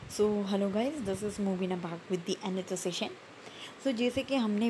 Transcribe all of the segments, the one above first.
So hello guys, this is मूवीना back with the another session. So जैसे कि हमने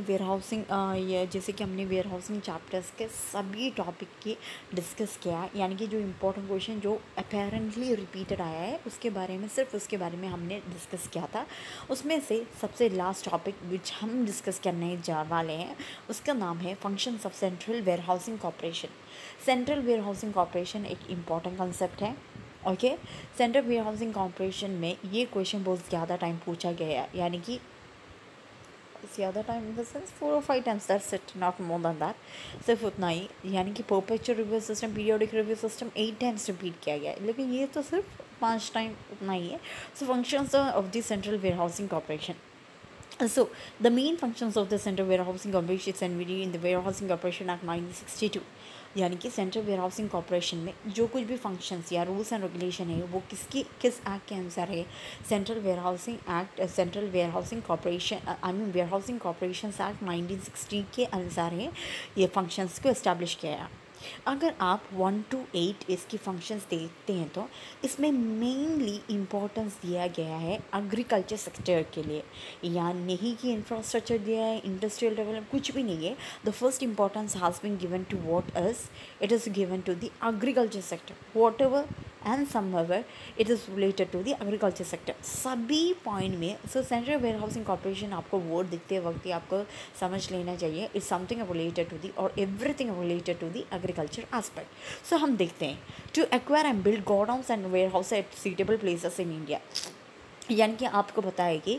वेयर हाउसिंग चैप्टर्स के सभी टॉपिक की डिस्कस किया, यानी कि जो इम्पोर्टेंट क्वेश्चन जो अपेरेंटली रिपीटेड आया है उसके बारे में हमने डिस्कस किया था। उसमें से सबसे लास्ट टॉपिक विच हम डिस्कस करने जा वाले हैं उसका नाम है functions of Central Warehousing Corporation. Central Warehousing Corporation एक इम्पॉर्टेंट कंसेप्ट है। Okay, Central Warehousing Corporation में ये क्वेश्चन बहुत ज़्यादा टाइम पूछा गया है, यानी कि ज़्यादा time in the sense 4 or 5 times, that's it, not more than that. सिर्फ उतना ही, यानी कि perpetual review system, periodic review system 8 times repeat किया गया है, लेकिन ये तो सिर्फ 5 टाइम उतना ही है। So functions of the Central Warehousing Corporation. So, the main functions of the Central Warehousing Corporation is envisaged in the Warehousing Corporation Act 1962. यानी कि सेंट्रल वेयरहाउसिंग कॉर्पोरेशन में जो कुछ भी फंक्शंस या रूल्स एंड रेगुलेशन है वो किस एक्ट के अनुसार है? Central Warehousing Act, Central Warehousing Corporation Warehousing Corporation Act 1960 के अनुसार है ये फंक्शंस को इस्टेब्लिश किया है। अगर आप 1 to 8 इसकी फंक्शंस देखते हैं तो इसमें मेनली इम्पोर्टेंस दिया गया है एग्रीकल्चर सेक्टर के लिए, या नहीं कि इंफ्रास्ट्रक्चर दिया है, इंडस्ट्रियल डेवलपमेंट कुछ भी नहीं है। The first importance has been given to what it is given to the agriculture sector, whatever and somewhere it is related to the agriculture sector सभी पॉइंट में। So Central Warehousing Corporation आपको word दिखते वक्त ही आपको समझ लेना चाहिए it's something related to the और everything related to the agriculture aspect. So हम देखते हैं to acquire and build godowns and ware house at suitable places in India, यानी कि आपको पता है कि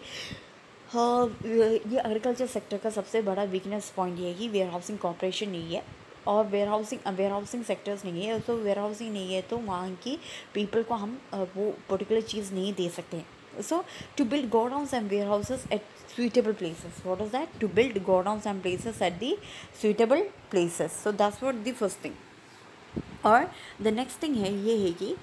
ये एग्रीकल्चर सेक्टर का सबसे बड़ा वीकनेस पॉइंट ये है कि वेयर हाउसिंग कॉर्पोरेशन नहीं है और वेयर हाउसिंग सेक्टर्स नहीं है। तो वेयर हाउसिंग नहीं है तो वहाँ की पीपल को हम वो पर्टिकुलर चीज़ नहीं दे सकते हैं। So to build godowns and warehouses at suitable places, what is that? To build godowns and places at the suitable places. So that's what the first thing. और द नेक्स्ट थिंग है ये है कि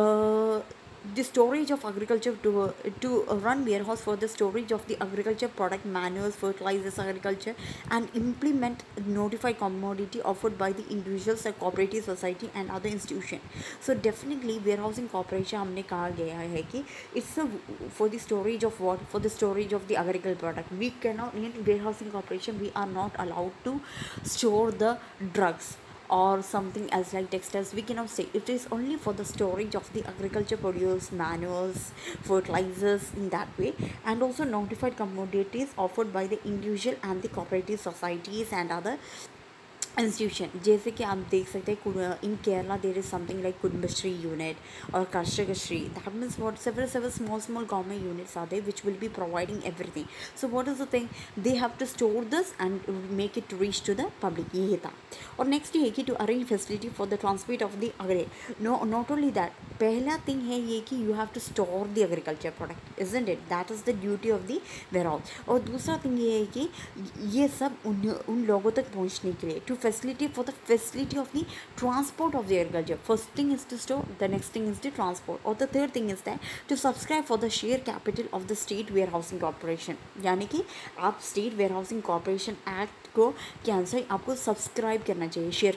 the storage of agriculture to run warehouse for the storage of the agriculture product, manuals, fertilizers, agriculture, and implement notified commodity offered by the individuals, like cooperative society and other institution. So definitely warehousing corporation हमने कहा गया है कि it's for the storage of what? For the storage of the agricultural product. We cannot, in warehousing corporation we are not allowed to store the drugs or something else like textiles. We cannot say. It is only for the storage of the agriculture produce, manuals, fertilizers, in that way, and also notified commodities offered by the individual and the cooperative societies and other institution. जैसे कि आप देख सकते हैं in Kerala there is something like Kudumbashree unit और Karshakashree, that means what several small government units are there which will be providing everything. So what is the thing? They have to store this and make it reach to the public. ये था। और next ये कि to arrange facility for the transport of the not only that, पहला thing है ये कि you have to store the agriculture product, isn't it? That is the duty of the warehouse. और दूसरा थिंग ये है कि ये सब उन लोगों तक पहुँचने के लिए to facility for the facility of the transport of the agriculture. First thing is to store, the next thing is to transport, or the third thing is that to subscribe for the share capital of the state warehousing corporation. यानी कि आप state warehousing Corporation act को के अनुसार आपको subscribe करना चाहिए share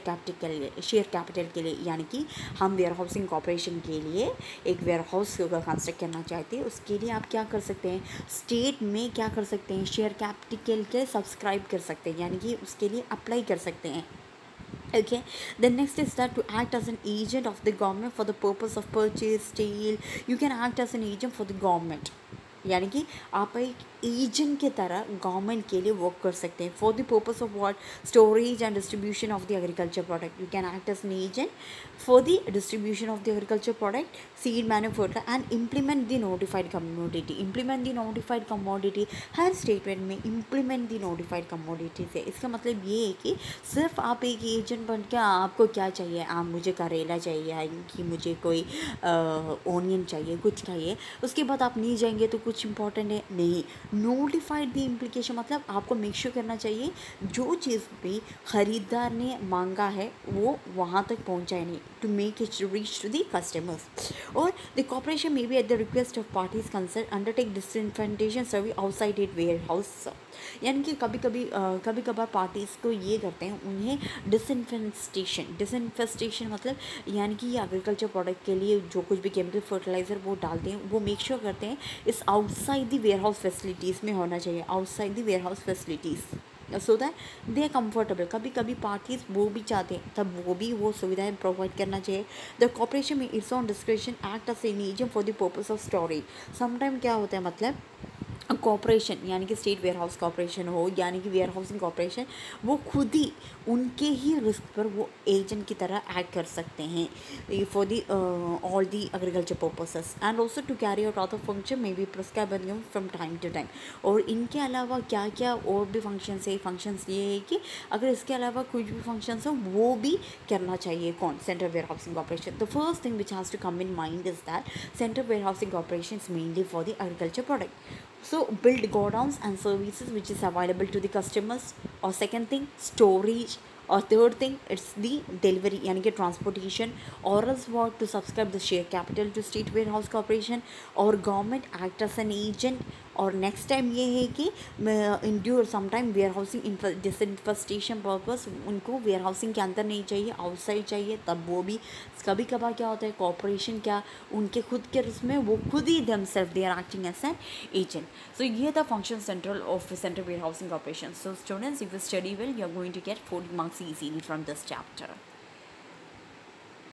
capital के लिए। यानी कि हम वेयरहाउसिंग कॉर्पोरेशन के लिए एक वेयरहाउस कंस्ट्रक्ट करना चाहते हैं, उसके लिए आप क्या कर सकते हैं? स्टेट में क्या कर सकते हैं? शेयर कैपिटल के सब्सक्राइब कर सकते हैं, यानी कि उसके लिए अप्लाई कर सकते हैं। Okay, the next is that to act as an agent of the government for the purpose of purchase, sale. You can act as an agent for the government, यानी कि आप एक एजेंट की तरह गवर्नमेंट के लिए वर्क कर सकते हैं for the purpose of what? Storage and distribution of the agriculture product. You can act as an agent for the distribution of the agriculture product, seed, manufacture and implement the notified commodity. हर statement में implement the notified commodities है। इसका मतलब ये है कि सिर्फ आप एक एजेंट बन के आपको क्या चाहिए? आप मुझे करेला चाहिए कि मुझे कोई ओनियन चाहिए, कुछ चाहिए, उसके बाद आप नहीं जाएंगे तो कुछ कुछ इंपॉर्टेंट है नहीं। नोटिफाइड द इम्प्लीकेशन मतलब आपको मेक श्योर करना चाहिए जो चीज़ भी ख़रीदार ने मांगा है वो वहाँ तक पहुँचाए नहीं, to make it reach to the customers. और the corporation may be at the request of parties concern undertake disinfectation service outside it warehouse. यानी कि कभी कभार पार्टीज़ को ये करते हैं, उन्हें डिसइंफेस्टेशन मतलब यानी कि ये एग्रीकल्चर प्रोडक्ट के लिए जो कुछ भी केमिकल फर्टिलाइज़र वो डालते हैं वो मेक श्योर करते हैं इस outside the warehouse facilities में होना चाहिए, outside the warehouse facilities, so that they are comfortable. कभी कभी पार्टीज वो भी चाहते हैं तब वो भी वो सुविधाएं प्रोवाइड करना चाहिए। द कॉर्पोरेशन में it's on description act as an agent for the purpose of storage. Sometime क्या होता है मतलब कॉर्पोरेशन यानी कि स्टेट वेयर हाउस कॉर्पोरेशन हो यानी कि वेयर हाउसिंग कॉर्पोरेशन वो खुद ही उनके ही रिस्क पर वो एजेंट की तरह एक्ट कर सकते हैं for the all the agriculture purposes and also to carry out other function may be prescribe from time to time. और इनके अलावा क्या क्या और भी फंक्शंस है, फंक्शंस ये है कि अगर इसके अलावा कुछ भी फंक्शंस हो वो भी करना चाहिए कौन, Central Warehousing Corporation. The first thing which has to come in mind is that Central Warehousing Corporation is mainly for the agriculture product, so build godowns and services which is available to the customers, or second thing storage, or third thing it's the delivery यानी कि transportation, or else what to subscribe the share capital to state warehouse corporation or government act as an agent। और next time ये है कि endure sometime warehousing disinfestation purpose उनको warehousing के अंदर नहीं चाहिए, आउटसाइड चाहिए, तब वो भी कभी कभार क्या होता है कॉर्पोरेशन क्या उनके खुद के उसमें वो खुद ही themselves they are acting as an agent। So ये the function central of central warehousing corporation। So students, if you study well you are going to get 40 marks easily from this chapter।